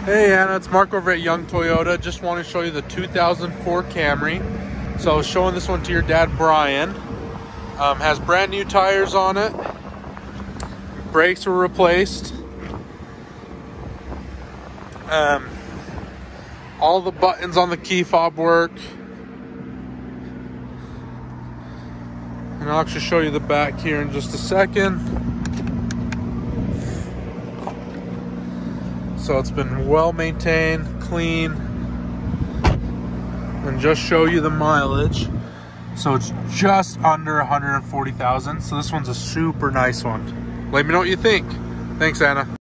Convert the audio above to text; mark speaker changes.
Speaker 1: Hey Anna, it's Mark over at Young Toyota. Just want to show you the 2004 Camry. So I was showing this one to your dad, Brian. Has brand new tires on it. Brakes were replaced. All the buttons on the key fob work. And I'll actually show you the back here in just a second. So it's been well maintained, clean, and just show you the mileage. So it's just under 140,000. So this one's a super nice one. Let me know what you think. Thanks, Anna.